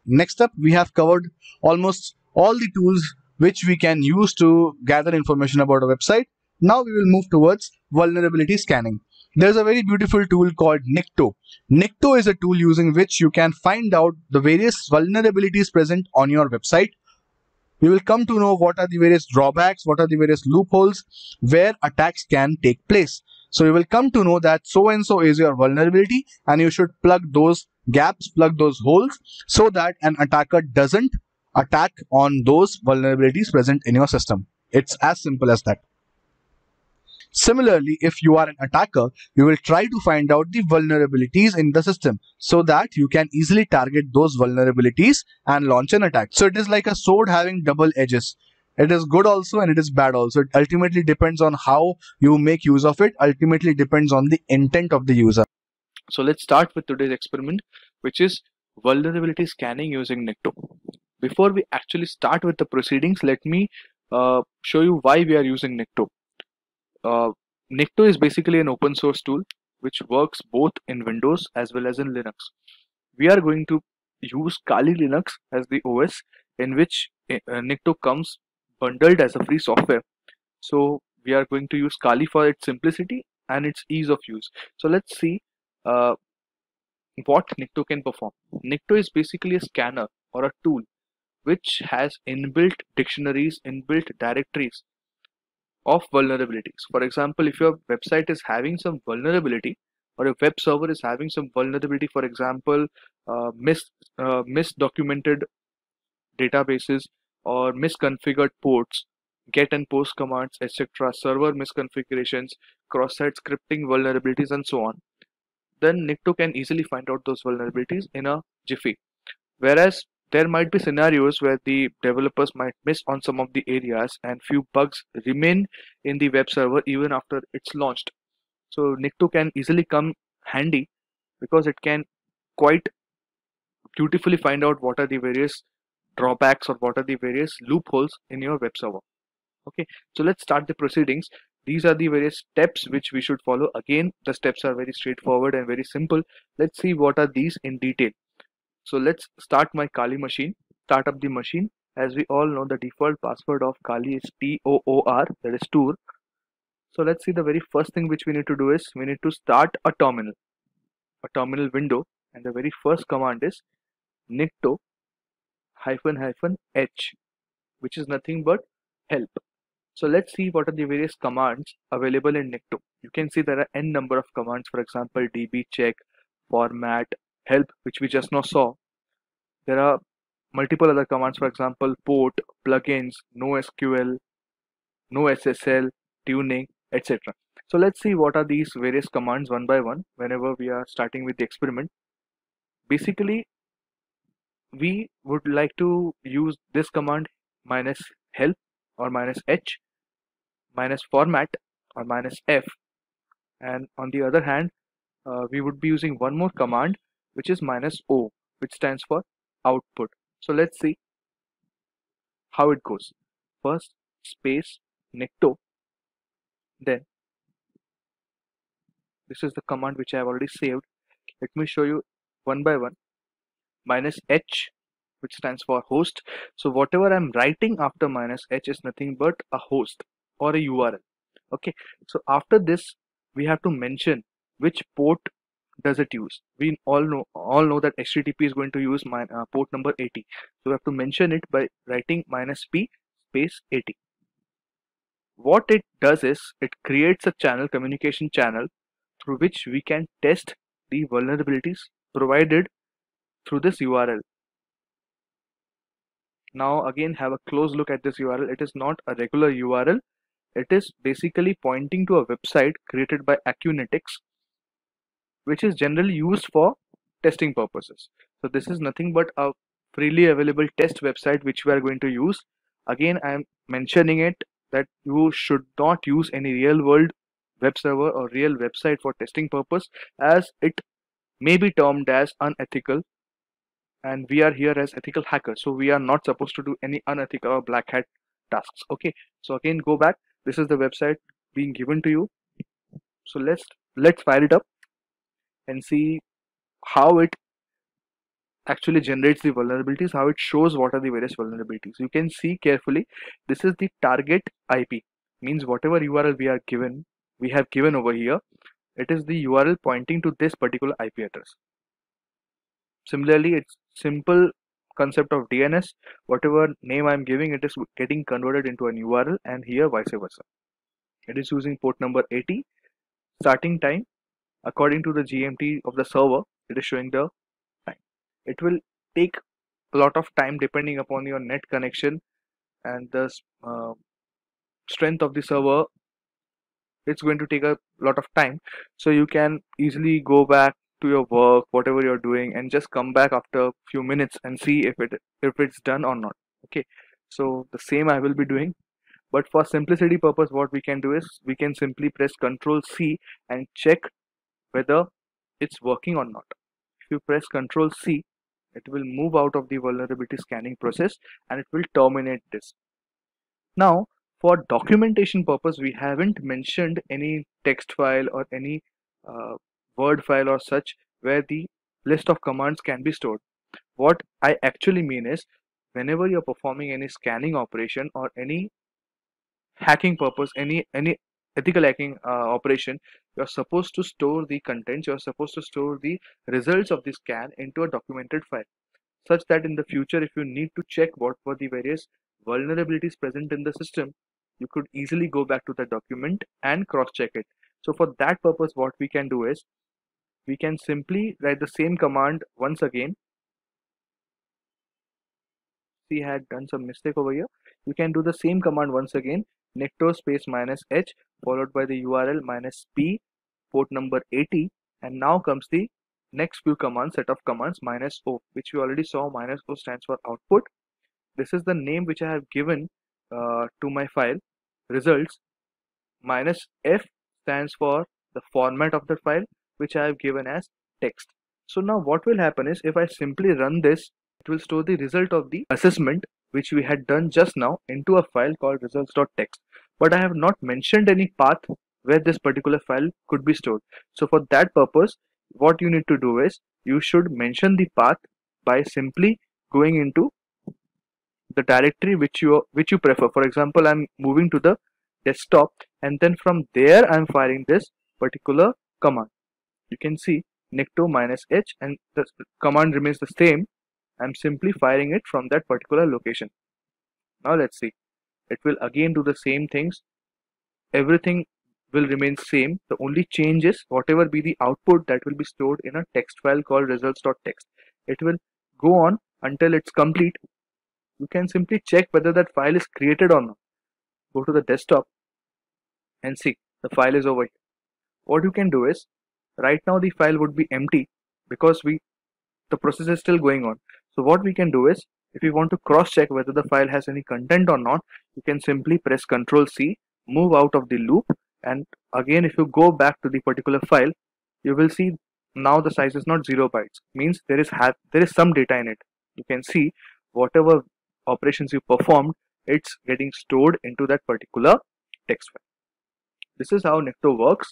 Next up, we have covered almost all the tools which we can use to gather information about a website. Now we will move towards vulnerability scanning. There's a very beautiful tool called Nikto. Nikto is a tool using which you can find out the various vulnerabilities present on your website. We will come to know what are the various drawbacks, what are the various loopholes where attacks can take place. So you will come to know that so and so is your vulnerability, and you should plug those gaps, plug those holes, so that an attacker doesn't attack on those vulnerabilities present in your system. It's as simple as that. Similarly, if you are an attacker, you will try to find out the vulnerabilities in the system so that you can easily target those vulnerabilities and launch an attack. So it is like a sword having double edges. It is good also and it is bad also. It ultimately depends on how you make use of it, ultimately depends on the intent of the user. So let's start with today's experiment, which is vulnerability scanning using Nikto. Before we actually start with the proceedings, let me show you why we are using Nikto. Nikto is basically an open source tool which works both in Windows as well as in Linux. We are going to use Kali Linux as the OS, in which Nikto comes bundled as a free software. So we are going to use Kali for its simplicity and its ease of use. So let's see what Nikto can perform. Nikto is basically a scanner or a tool which has inbuilt dictionaries, inbuilt directories of vulnerabilities. For example, if your website is having some vulnerability, or your web server is having some vulnerability, for example, misdocumented databases or misconfigured ports, get and post commands, etc., server misconfigurations, cross-site scripting vulnerabilities, and so on, then Nikto can easily find out those vulnerabilities in a jiffy. Whereas there might be scenarios where the developers might miss on some of the areas and few bugs remain in the web server even after it's launched. So Nikto can easily come handy because it can quite beautifully find out what are the various drawbacks or what are the various loopholes in your web server. Okay, so let's start the proceedings. These are the various steps which we should follow. Again, the steps are very straightforward and very simple. Let's see what are these in detail. So let's start my Kali machine, start up the machine. As we all know, the default password of Kali is TOOR, that is tour. So let's see, the very first thing which we need to do is we need to start a terminal window, and the very first command is nikto -h, which is nothing but help. So let's see what are the various commands available in Nikto. You can see there are n number of commands, for example, db check, format, help, which we just now saw. There are multiple other commands, for example, port, plugins, NoSQL, NoSSL, tuning, etc. So let's see what are these various commands one by one whenever we are starting with the experiment. Basically, we would like to use this command -help or -h, -format or -f, and on the other hand, we would be using one more command which is -o, which stands for output. So let's see how it goes. First space nikto, then this is the command which I have already saved. Let me show you one by one. -h, which stands for host. So whatever I'm writing after -h is nothing but a host or a URL. Okay, so after this we have to mention which port does it use. We all know that HTTP is going to use port number 80. So we have to mention it by writing -p space 80. What it does is it creates a channel, communication channel, through which we can test the vulnerabilities provided through this URL. Now again, have a close look at this URL. It is not a regular URL. It is basically pointing to a website created by Acunetics, which is generally used for testing purposes. So this is nothing but a freely available test website which we are going to use. Again, I am mentioning it that you should not use any real world web server or real website for testing purpose, as it may be termed as unethical, and we are here as ethical hackers, so we are not supposed to do any unethical or black hat tasks. Okay, so again, go back. This is the website being given to you. So let's fire it up and see how it actually generates the vulnerabilities, how it shows what are the various vulnerabilities. You can see carefully, this is the target IP, means whatever URL we have given over here, it is the URL pointing to this particular IP address. Similarly, it's simple concept of DNS, whatever name I'm giving, it is getting converted into an URL, and here vice versa. It is using port number 80, starting time according to the GMT of the server, it is showing the time. It will take a lot of time depending upon your net connection and the strength of the server. It's going to take a lot of time, so you can easily go back to your work, whatever you're doing, and just come back after a few minutes and see if it's done or not. Okay, so the same I will be doing, but for simplicity purpose, what we can do is we can simply press Ctrl C and check whether it's working or not. If you press Ctrl C, it will move out of the vulnerability scanning process and it will terminate this. Now, for documentation purpose, we haven't mentioned any text file or any word file or such where the list of commands can be stored. What I actually mean is, whenever you're performing any scanning operation or any hacking purpose, any ethical hacking operation, you're supposed to store the contents, you're supposed to store the results of the scan into a documented file, such that in the future, if you need to check what were the various vulnerabilities present in the system, you could easily go back to the document and cross-check it. So for that purpose, what we can do is we can simply write the same command once again. We had done some mistake over here. You can do the same command once again, necto space -h followed by the URL -p port number 80, and now comes the next few commands, set of commands, -o, which we already saw. -o stands for output. This is the name which I have given to my file, results. -f stands for the format of the file, which I have given as text. So now what will happen is, if I simply run this, it will store the result of the assessment which we had done just now into a file called results.txt. But I have not mentioned any path where this particular file could be stored. So for that purpose, what you need to do is you should mention the path by simply going into the directory which you prefer. For example, I'm moving to the desktop, and then from there I'm firing this particular command. You can see necto -h, and the command remains the same. I'm simply firing it from that particular location. Now let's see. It will again do the same things. Everything will remain same. The only change is whatever be the output, that will be stored in a text file called results.txt. It will go on until it's complete. You can simply check whether that file is created or not. Go to the desktop and see the file is over here. What you can do is, right now the file would be empty because the process is still going on. So what we can do is, if you want to cross check whether the file has any content or not, you can simply press Ctrl C, move out of the loop, and again if you go back to the particular file, you will see now the size is not 0 bytes, means there is some data in it. You can see whatever operations you performed, it's getting stored into that particular text file. This is how necto works.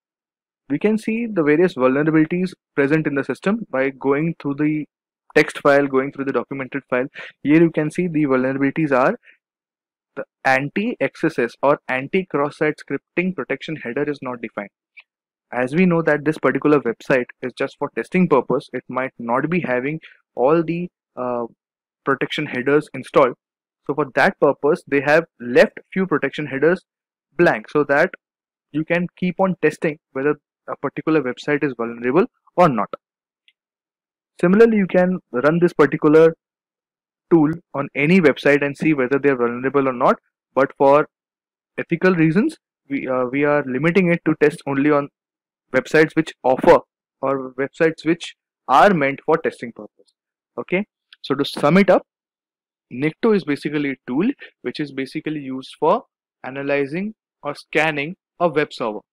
We can see the various vulnerabilities present in the system by going through the text file, going through the documented file. Here you can see the vulnerabilities are the anti-XSS or anti-cross-site scripting protection header is not defined. As we know that this particular website is just for testing purpose, it might not be having all the protection headers installed. So for that purpose, they have left few protection headers blank so that you can keep on testing whether a particular website is vulnerable or not. Similarly, you can run this particular tool on any website and see whether they are vulnerable or not, but for ethical reasons, we are limiting it to test only on websites which offer, or websites which are meant for testing purpose. Okay, so to sum it up, necto is basically a tool which is basically used for analyzing or scanning a web server.